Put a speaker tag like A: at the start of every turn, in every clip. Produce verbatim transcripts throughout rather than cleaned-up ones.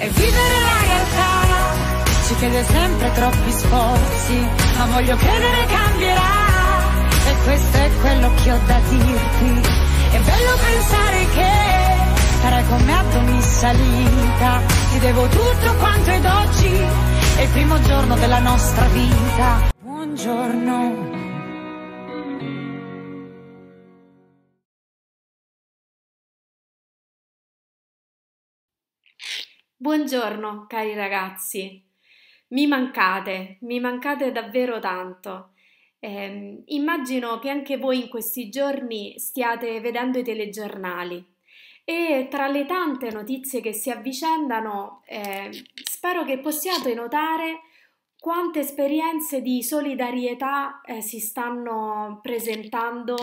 A: e vivere la realtà ci chiede sempre troppi sforzi, ma voglio credere cambierà, e questo è quello che ho da dirti. È bello pensare che sarai con me a domani salita, ti devo tutto quanto ed oggi è il primo giorno della nostra vita. Buongiorno.
B: Buongiorno cari ragazzi, mi mancate, mi mancate davvero tanto. Eh, immagino che anche voi in questi giorni stiate vedendo i telegiornali e tra le tante notizie che si avvicendano, eh, spero che possiate notare quante esperienze di solidarietà eh, si stanno presentando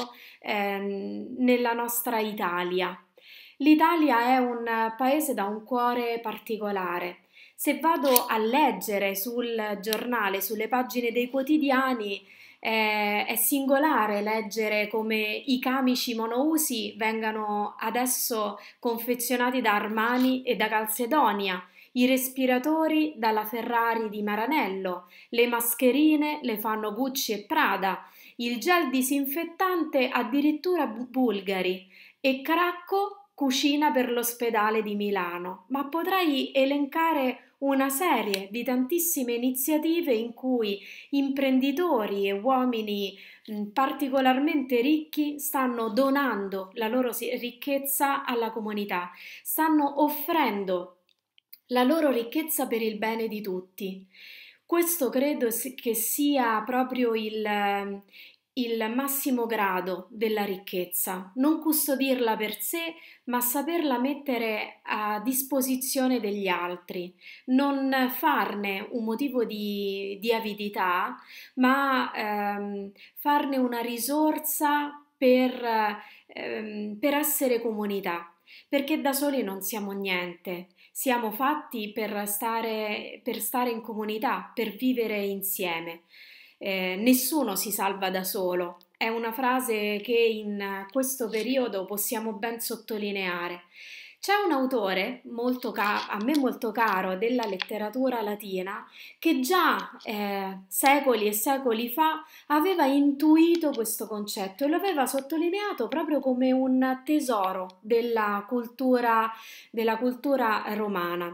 B: ehm, nella nostra Italia. L'Italia è un paese da un cuore particolare. Se vado a leggere sul giornale, sulle pagine dei quotidiani, eh, è singolare leggere come i camici monousi vengano adesso confezionati da Armani e da Calzedonia, i respiratori dalla Ferrari di Maranello, le mascherine le fanno Gucci e Prada, il gel disinfettante addirittura Bulgari e Cracco cucina per l'ospedale di Milano. Ma potrei elencare una serie di tantissime iniziative in cui imprenditori e uomini mh, particolarmente ricchi stanno donando la loro ricchezza alla comunità, stanno offrendo la loro ricchezza per il bene di tutti. Questo credo che sia proprio il, il massimo grado della ricchezza, non custodirla per sé, ma saperla mettere a disposizione degli altri, non farne un motivo di, di avidità, ma ehm, farne una risorsa per, ehm, per essere comunità, perché da soli non siamo niente. Siamo fatti per stare, per stare in comunità, per vivere insieme. Eh, nessuno si salva da solo. È una frase che in questo periodo possiamo ben sottolineare. C'è un autore molto ca- a me molto caro della letteratura latina che già eh, secoli e secoli fa aveva intuito questo concetto e lo aveva sottolineato proprio come un tesoro della cultura, della cultura romana,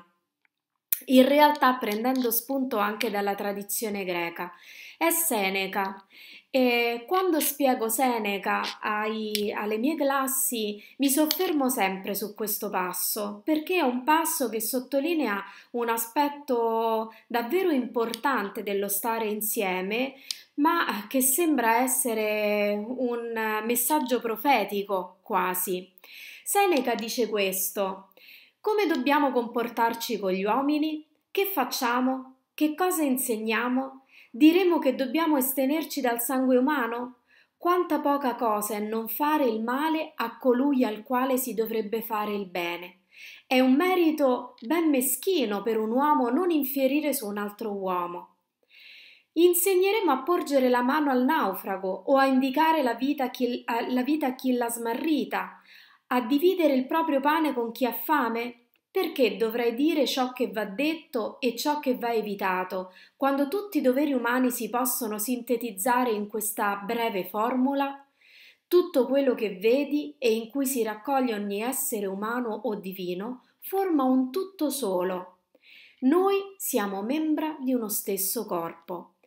B: in realtà prendendo spunto anche dalla tradizione greca. È Seneca. E quando spiego Seneca ai, alle mie classi mi soffermo sempre su questo passo, perché è un passo che sottolinea un aspetto davvero importante dello stare insieme, ma che sembra essere un messaggio profetico quasi. Seneca dice questo: come dobbiamo comportarci con gli uomini? Che facciamo? Che cosa insegniamo? Diremo che dobbiamo astenerci dal sangue umano? Quanta poca cosa è non fare il male a colui al quale si dovrebbe fare il bene. È un merito ben meschino per un uomo non infierire su un altro uomo. Insegneremo a porgere la mano al naufrago o a indicare la vita a chi, la vita a chi l'ha smarrita, a dividere il proprio pane con chi ha fame? Perché dovrei dire ciò che va detto e ciò che va evitato, quando tutti i doveri umani si possono sintetizzare in questa breve formula? Tutto quello che vedi e in cui si raccoglie ogni essere umano o divino forma un tutto solo. Noi siamo membra di uno stesso corpo.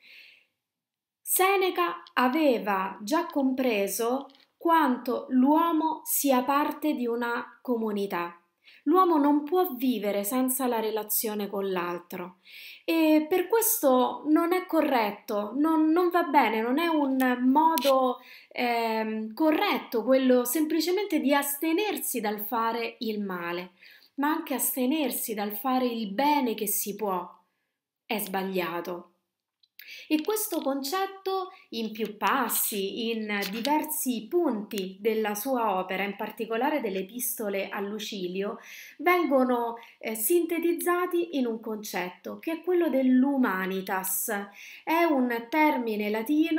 B: Seneca aveva già compreso quanto l'uomo sia parte di una comunità. L'uomo non può vivere senza la relazione con l'altro e per questo non è corretto, non, non va bene, non è un modo eh, corretto quello semplicemente di astenersi dal fare il male, ma anche astenersi dal fare il bene che si può. È sbagliato. E questo concetto in più passi, in diversi punti della sua opera, in particolare delle epistole a Lucilio, vengono eh, sintetizzati in un concetto che è quello dell'humanitas. È un termine latino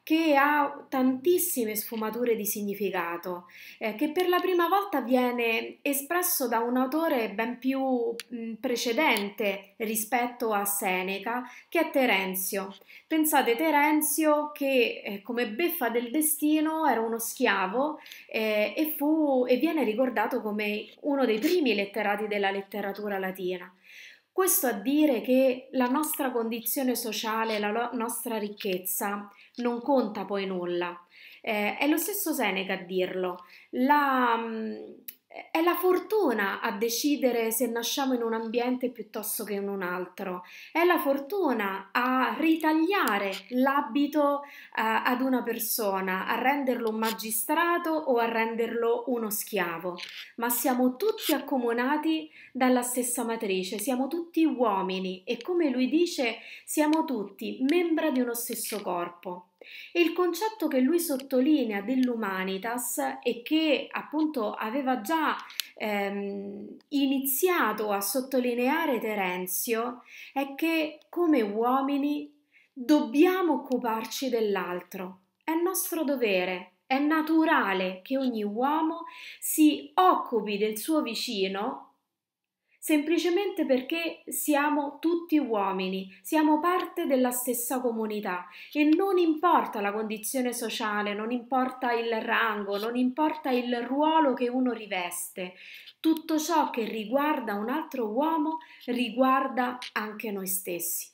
B: che ha tantissime sfumature di significato, eh, che per la prima volta viene espresso da un autore ben più mh, precedente rispetto a Seneca, che è Terenzio. Pensate, Terenzio che eh, come beffa del destino era uno schiavo eh, e, fu, e viene ricordato come uno dei primi letterati della letteratura latina. Questo a dire che la nostra condizione sociale, la lo- nostra ricchezza non conta poi nulla. Eh, è lo stesso Seneca a dirlo. La, mh, è la fortuna a decidere se nasciamo in un ambiente piuttosto che in un altro. È la fortuna a ritagliare l'abito eh, ad una persona, a renderlo un magistrato o a renderlo uno schiavo. Ma siamo tutti accomunati dalla stessa matrice, siamo tutti uomini e, come lui dice, siamo tutti membra di uno stesso corpo. E il concetto che lui sottolinea dell'humanitas e che appunto aveva già ehm, iniziato a sottolineare Terenzio è che come uomini dobbiamo occuparci dell'altro, è nostro dovere, è naturale che ogni uomo si occupi del suo vicino semplicemente perché siamo tutti uomini, siamo parte della stessa comunità e non importa la condizione sociale, non importa il rango, non importa il ruolo che uno riveste, tutto ciò che riguarda un altro uomo riguarda anche noi stessi.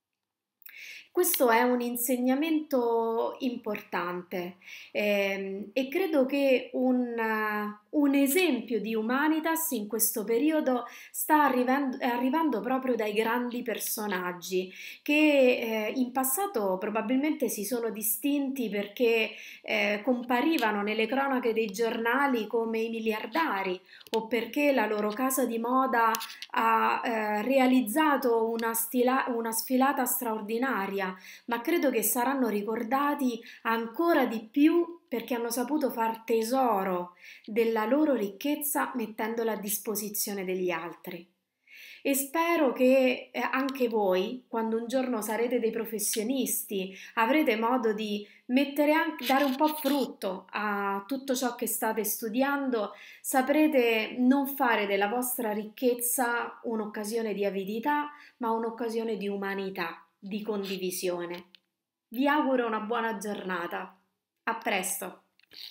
B: Questo è un insegnamento importante ehm, e credo che un, uh, un esempio di humanitas in questo periodo sta arrivando, arrivando proprio dai grandi personaggi che eh, in passato probabilmente si sono distinti perché eh, comparivano nelle cronache dei giornali come i miliardari o perché la loro casa di moda ha eh, realizzato una, stila- una sfilata straordinaria, ma credo che saranno ricordati ancora di più perché hanno saputo far tesoro della loro ricchezza mettendola a disposizione degli altri. E spero che eh, anche voi, quando un giorno sarete dei professionisti, avrete modo di mettere anche, dare un po' frutto a tutto ciò che state studiando, saprete non fare della vostra ricchezza un'occasione di avidità, ma un'occasione di umanità, di condivisione. Vi auguro una buona giornata. A presto!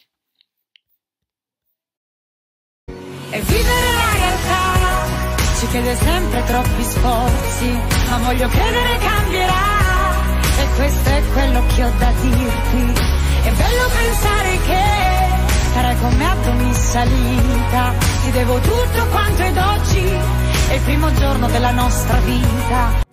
A: E vivere la realtà ci chiede sempre troppi sforzi, ma voglio credere cambierà, e questo è quello che ho da dirti. È bello pensare che sarai con me a domani salita, ti devo tutto quanto ed oggi è il primo giorno della nostra vita.